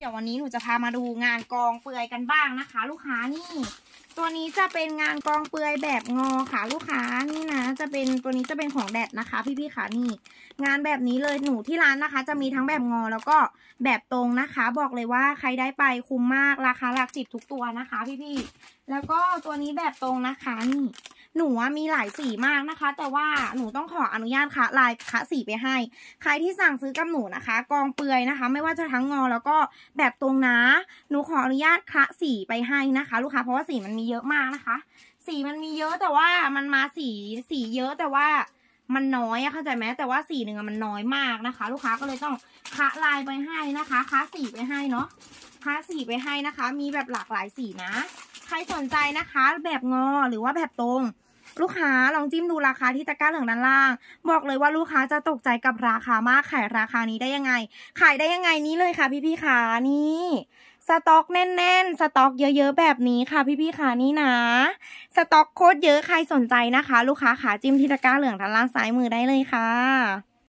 เดี๋ยววันนี้หนูจะพามาดูงานกองเปลือยกันบ้างนะคะ ลูกค้านี่ตัวนี้จะเป็นงานกองเปลือยแบบงอค่ะลูกค้านี่นะจะเป็นตัวนี้จะเป็นของแดดนะคะพี่ๆค่ะนี่งานแบบนี้เลยหนูที่ร้านนะคะจะมีทั้งแบบงอแล้วก็แบบตรงนะคะบอกเลยว่าใครได้ไปคุ้มมากราคาหลัก10ทุกตัวนะคะพี่ๆแล้วก็ตัวนี้แบบตรงนะคะนี่หนูมีหลายสีมากนะคะแต่ว่าหนูต้องขออนุญาตคะลายคะสีไปให้ใครที่สั่งซื้อกับหนูนะคะกองเปลือยนะคะไม่ว่าจะทั้งงอแล้วก็แบบตรงนะหนูขออนุญาตคะสีไปให้นะคะลูกค้าเพราะว่าสีมันมีเยอะมากนะคะสีมันมีเยอะแต่ว่ามันมาสีเยอะแต่ว่ามันน้อยเข้าใจไหมแต่ว่าสีหนึ่งมันน้อยมากนะคะลูกค้าก็เลยต้องคะลายไปให้นะคะคะสีไปให้เนาะคะสีไปให้นะคะมีแบบหลากหลายสีนะใครสนใจนะคะแบบงอหรือว่าแบบตรงลูกค้าลองจิ้มดูราคาที่ตะกร้าเหลืองด้านล่างบอกเลยว่าลูกค้าจะตกใจกับราคามากขายราคานี้ได้ยังไงขายได้ยังไงนี้เลยค่ะพี่ๆค่ะนี่สต็อกแน่นๆสต็อกเยอะๆแบบนี้ค่ะพี่ๆค่ะนี่นะสต็อกโคตรเยอะใครสนใจนะคะลูกค้าขาจิ้มที่ตะกร้าเหลืองด้านล่างซ้ายมือได้เลยค่ะ